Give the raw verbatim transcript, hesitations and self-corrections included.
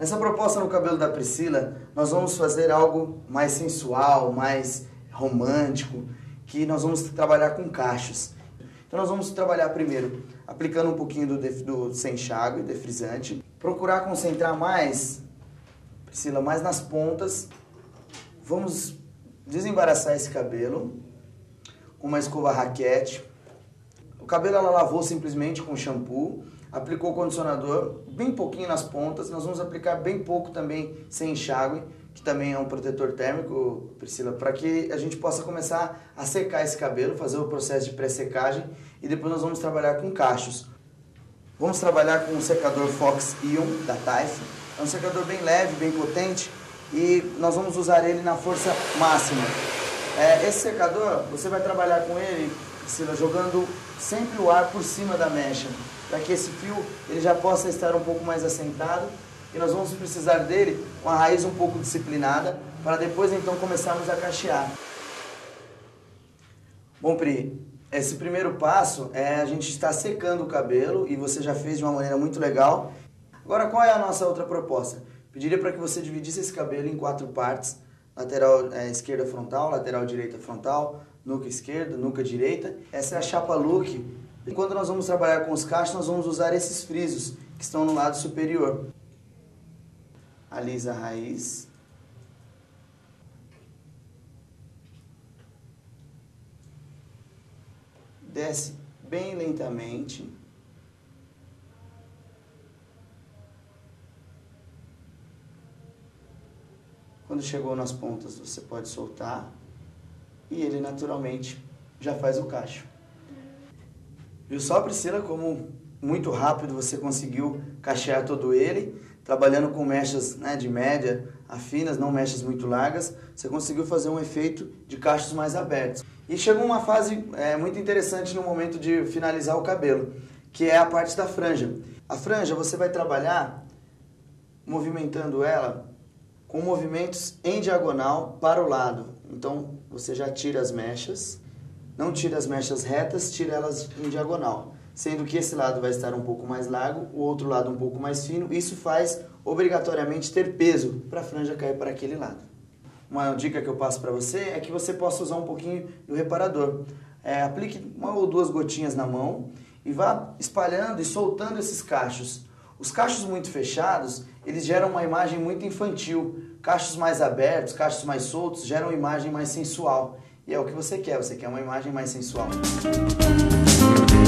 Nessa proposta no cabelo da Priscila, nós vamos fazer algo mais sensual, mais romântico, que nós vamos trabalhar com cachos. Então nós vamos trabalhar primeiro aplicando um pouquinho do, do sem enxágue, defrisante, procurar concentrar mais, Priscila, mais nas pontas. Vamos desembaraçar esse cabelo com uma escova raquete. O cabelo ela lavou simplesmente com shampoo, aplicou o condicionador bem pouquinho nas pontas, nós vamos aplicar bem pouco também sem enxágue, que também é um protetor térmico, Priscila, para que a gente possa começar a secar esse cabelo, fazer o processo de pré-secagem e depois nós vamos trabalhar com cachos. Vamos trabalhar com o secador Fox Ion da Taif, é um secador bem leve, bem potente e nós vamos usar ele na força máxima. É, esse secador, você vai trabalhar com ele, Priscila, jogando sempre o ar por cima da mecha, para que esse fio ele já possa estar um pouco mais assentado e nós vamos precisar dele com a raiz um pouco disciplinada para depois então começarmos a cachear. Bom, Pri, esse primeiro passo é a gente estar secando o cabelo e você já fez de uma maneira muito legal. Agora, qual é a nossa outra proposta? Pediria para que você dividisse esse cabelo em quatro partes, lateral é, esquerda frontal, lateral direita frontal, nuca esquerda, nuca direita. Essa é a chapa look. E quando nós vamos trabalhar com os cachos, nós vamos usar esses frisos que estão no lado superior. Alisa a raiz. Desce bem lentamente. Quando chegou nas pontas, você pode soltar. E ele naturalmente já faz o cacho. Viu só, Priscila, como muito rápido você conseguiu cachear todo ele, trabalhando com mechas, né, de média a finas, não mechas muito largas, você conseguiu fazer um efeito de cachos mais abertos. E chegou uma fase é, muito interessante no momento de finalizar o cabelo, que é a parte da franja. A franja você vai trabalhar movimentando ela com movimentos em diagonal para o lado. Então você já tira as mechas, não tira as mechas retas, tira elas em diagonal. Sendo que esse lado vai estar um pouco mais largo, o outro lado um pouco mais fino. Isso faz obrigatoriamente ter peso para a franja cair para aquele lado. Uma dica que eu passo para você é que você possa usar um pouquinho do reparador. É, aplique uma ou duas gotinhas na mão e vá espalhando e soltando esses cachos. Os cachos muito fechados, eles geram uma imagem muito infantil. Cachos mais abertos, cachos mais soltos, geram uma imagem mais sensual. E é o que você quer, você quer uma imagem mais sensual.